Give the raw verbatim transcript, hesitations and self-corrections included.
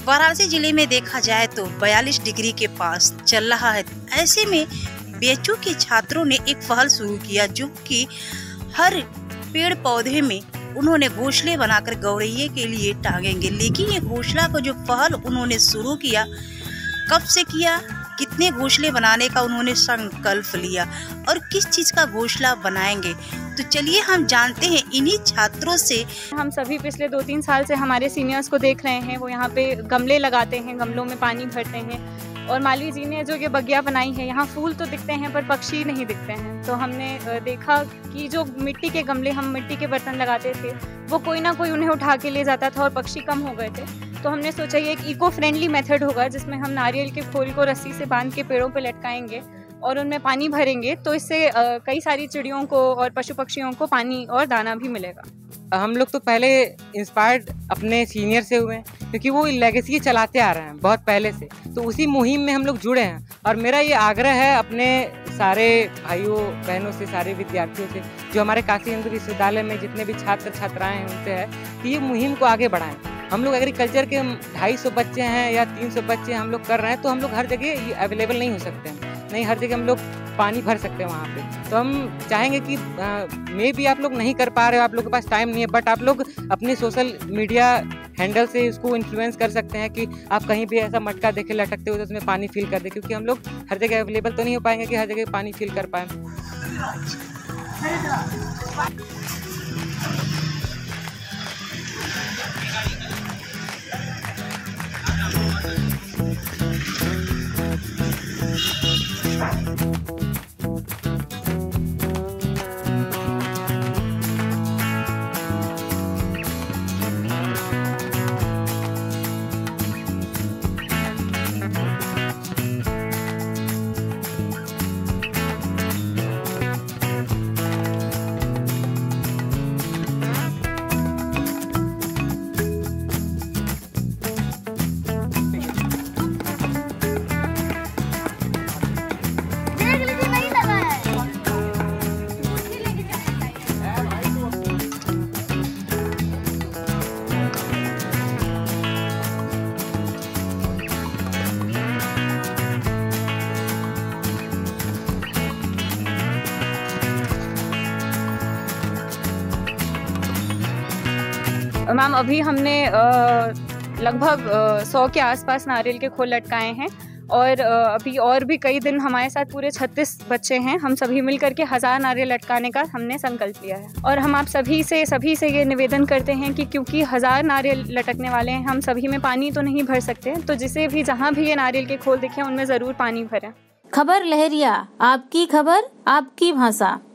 वाराणसी जिले में देखा जाए तो बयालीस डिग्री के पास चल रहा है। ऐसे में बी एच यू के छात्रों ने एक पहल शुरू किया, जो कि हर पेड़ पौधे में उन्होंने घोंसले बनाकर गौरैया के लिए टांगेंगे। लेकिन ये घोंसला को जो पहल उन्होंने शुरू किया, कब से किया, कितने घोंसले बनाने का उन्होंने संकल्प लिया और किस चीज़ का घोंसला बनाएंगे, तो चलिए हम जानते हैं इन्हीं छात्रों से। हम सभी पिछले दो तीन साल से हमारे सीनियर्स को देख रहे हैं, वो यहाँ पे गमले लगाते हैं, गमलों में पानी भरते हैं। और मालवी जी ने जो ये बगिया बनाई है, यहाँ फूल तो दिखते हैं पर पक्षी नहीं दिखते हैं। तो हमने देखा कि जो मिट्टी के गमले, हम मिट्टी के बर्तन लगाते थे, वो कोई ना कोई उन्हें उठा के ले जाता था और पक्षी कम हो गए थे। तो हमने सोचा ये एक इको फ्रेंडली मेथड होगा, जिसमें हम नारियल के फूल को रस्सी से बांध के पेड़ों पे लटकाएंगे और उनमें पानी भरेंगे, तो इससे कई सारी चिड़ियों को और पशु पक्षियों को पानी और दाना भी मिलेगा। हम लोग तो पहले इंस्पायर्ड अपने सीनियर से हुए हैं, क्योंकि वो लेगेसी चलाते आ रहे हैं बहुत पहले से, तो उसी मुहिम में हम लोग जुड़े हैं। और मेरा ये आग्रह है अपने सारे भाइयों बहनों से, सारे विद्यार्थियों से, जो हमारे काशी हिंदू विश्वविद्यालय में जितने भी छात्र छात्राएं हैं, उनसे है कि ये मुहिम को आगे बढ़ाएं। हम लोग एग्रीकल्चर के ढाई सौ बच्चे हैं या तीन सौ बच्चे हम लोग कर रहे हैं, तो हम लोग हर जगह अवेलेबल नहीं हो सकते हैं, नहीं हर जगह हम लोग पानी भर सकते हैं वहाँ पे। तो हम चाहेंगे कि मे भी आप लोग नहीं कर पा रहे हो, आप लोग के पास टाइम नहीं है, बट आप लोग अपने सोशल मीडिया हैंडल से इसको इन्फ्लुएंस कर सकते हैं कि आप कहीं भी ऐसा मटका देखे लटकते हो तो उसमें पानी फिल कर दे, क्योंकि हम लोग हर जगह अवेलेबल तो नहीं हो पाएंगे कि हर जगह पानी फिल कर पाएँ। मैम अभी हमने लगभग सौ के आसपास नारियल के खोल लटकाए हैं और अभी और भी कई दिन हमारे साथ पूरे छत्तीस बच्चे हैं। हम सभी मिलकर के हज़ार नारियल लटकाने का हमने संकल्प लिया है। और हम आप सभी से सभी से ये निवेदन करते हैं कि क्योंकि हज़ार नारियल लटकने वाले हैं, हम सभी में पानी तो नहीं भर सकते, तो जिसे भी जहाँ भी ये नारियल के खोल दिखे उनमें ज़रूर पानी भरें। खबर लहरिया, आपकी खबर आपकी भाषा।